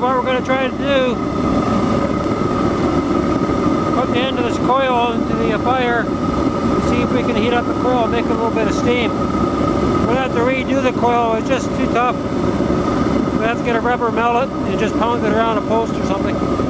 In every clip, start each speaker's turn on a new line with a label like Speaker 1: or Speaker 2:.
Speaker 1: what we're going to try to do, put the end of this coil into the fire and see if we can heat up the coil and make a little bit of steam. We're going to have to redo the coil. It's just too tough. We have to get a rubber mallet and just pound it around a post or something.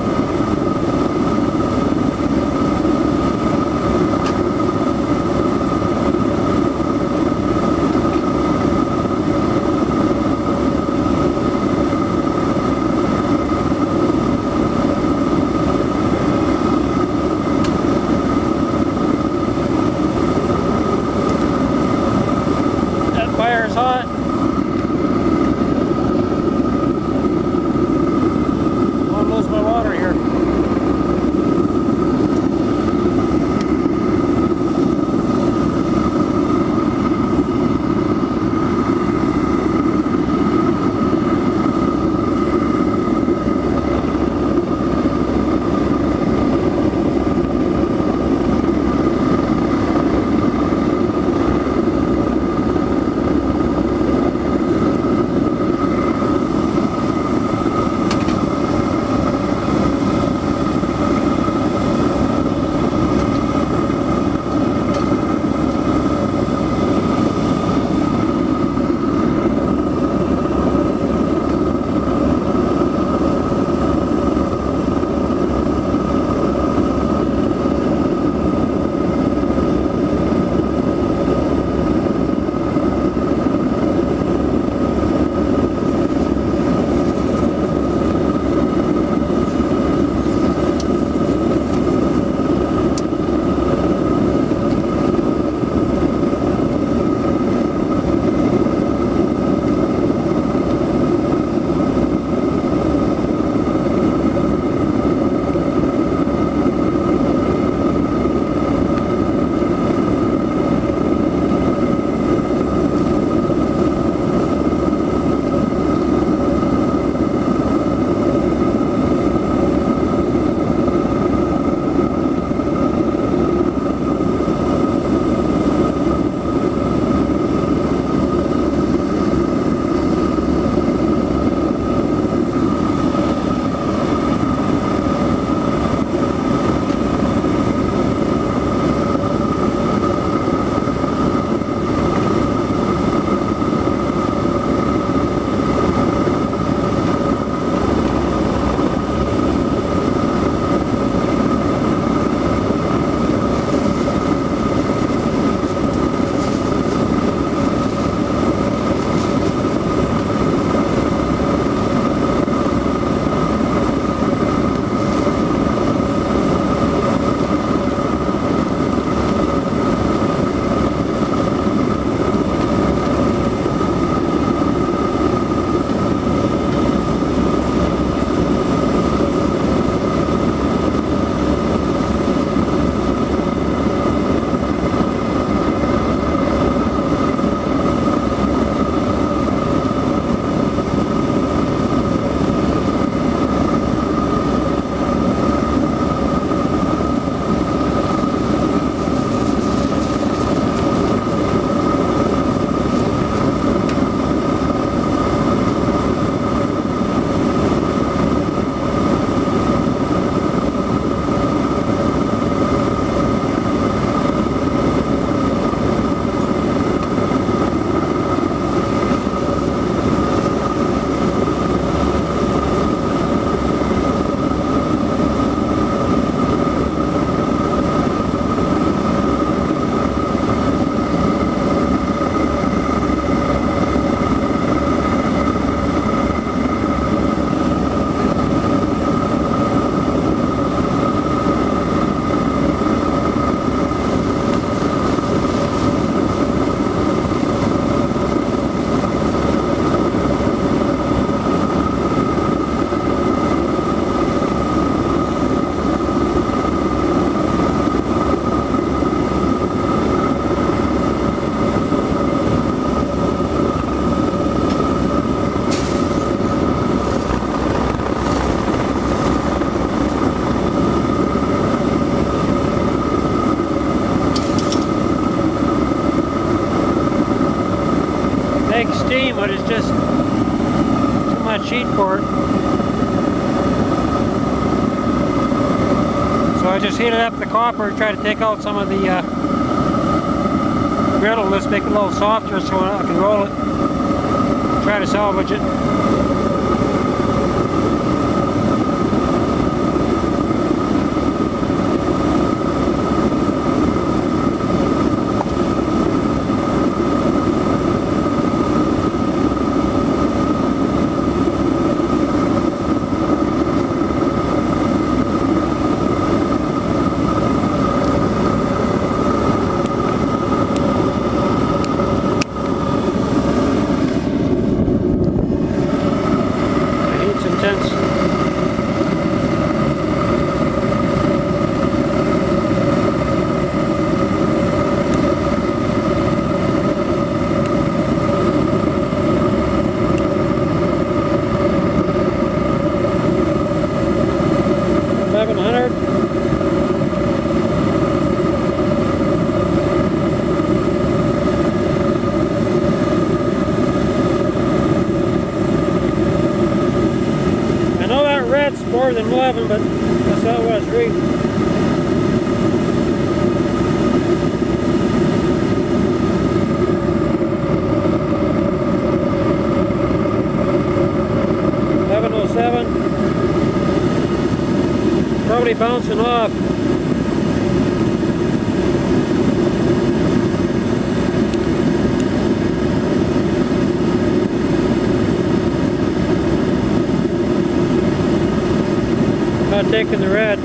Speaker 1: Fire's hot. I'll lose my water here. steam, but it's just too much heat for it. I just heated up the copper to try to take out some of the brittleness, make it a little softer so I can roll it, try to salvage it. More than 11, but that's not what I was reading. Probably bouncing off. Not taking the red.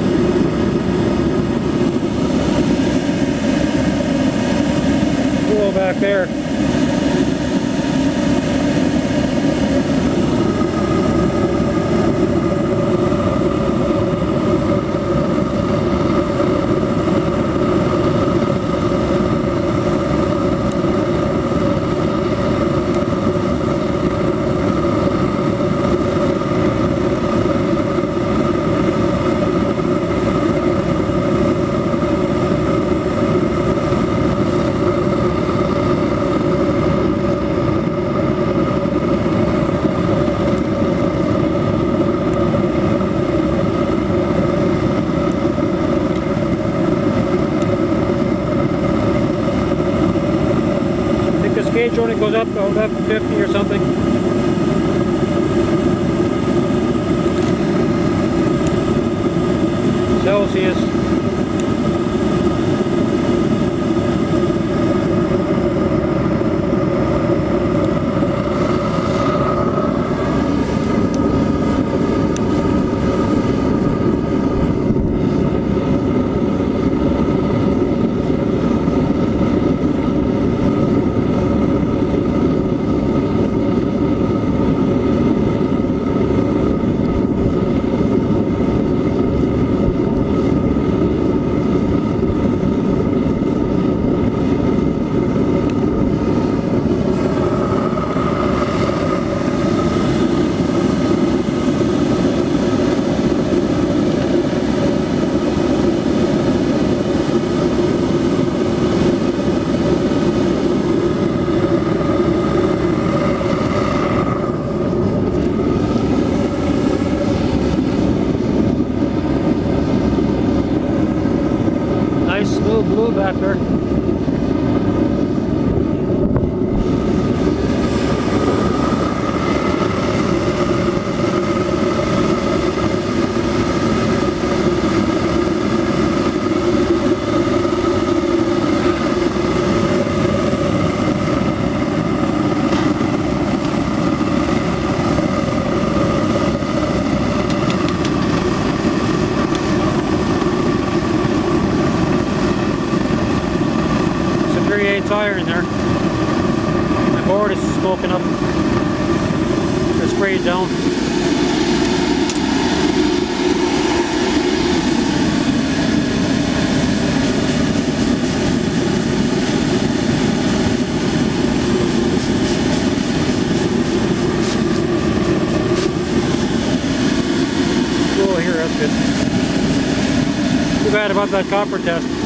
Speaker 1: Cool back there. Gauge only goes up to 1150 or something. Celsius. Smooth blue back there. Fire in there. My board is smoking up. It's sprayed down. Cool here, that's good. Too bad about that copper test.